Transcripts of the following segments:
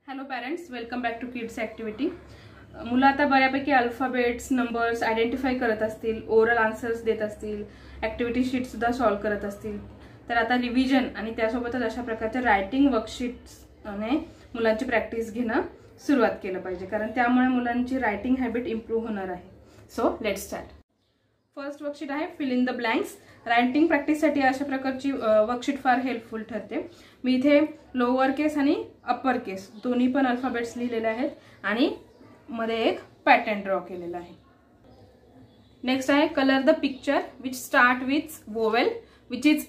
Hello parents, welcome back to kids activity. मुलं आता बऱ्यापैकी अल्फाबेट्स नंबर्स आयडेंटिफाय करत असतील, ओरल आन्सर्स देत असतील, ॲक्टिव्हिटी शीटसुद्धा सॉल्व्ह करत असतील. तर आता रिव्हिजन आणि त्यासोबतच अशा प्रकारच्या रायटिंग वर्कशीट्सने मुलांची प्रॅक्टिस घेणं सुरुवात केलं पाहिजे, कारण त्यामुळे मुलांची रायटिंग हॅबिट इम्प्रूव्ह होणार आहे. So let's start. First worksheet आहे fill in the blanks. Writing प्रॅक्टिससाठी अशा प्रकारची वर्कशीट फार हेल्पफुल ठरते. मी इथे लोअर केस आणि अप्पर केस दोन्ही पण अल्फाबेट्स लिहिलेले आहेत आणि मध्ये एक पॅटर्न ड्रॉ केलेला आहे. नेक्स्ट आहे colour the picture which start with vowel which is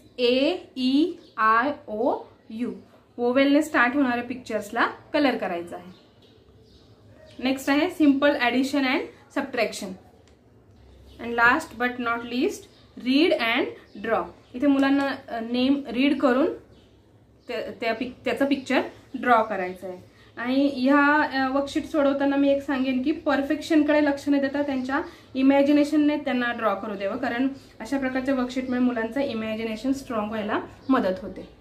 AEIOU. वोवेलने स्टार्ट होणाऱ्या पिक्चर्सला कलर करायचा आहे. नेक्स्ट आहे simple addition and subtraction. And last but not least read and draw. इथे मुलांना नेम रीड करून त्याचा पिक्चर ड्रॉ करायचा आहे. आणि ह्या वर्कशीट सोडवताना मी एक सांगेन की परफेक्शनकडे लक्ष न देता त्यांच्या इमॅजिनेशनने त्यांना ड्रॉ करू द्यावं, कारण अशा प्रकारच्या वर्कशीटमुळे मुलांचं इमॅजिनेशन स्ट्रॉंग व्हायला मदत होते.